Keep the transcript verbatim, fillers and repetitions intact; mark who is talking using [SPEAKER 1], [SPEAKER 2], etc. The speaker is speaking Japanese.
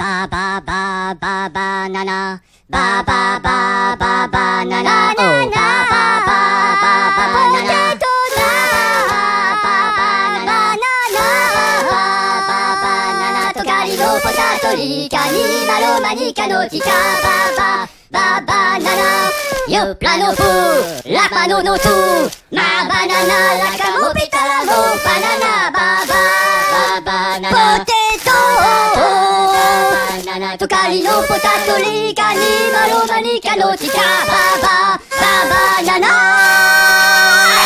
[SPEAKER 1] バババババナナバババババナナバババババナナポテトバババナナババナナトカリのポタトリカニマロマニカのチカババババナナヨプラノフラパノノツマバナナラカモピタラモバナナババババナナポテトバナナトカリのポタトリカニマロマニカのチカババババナナ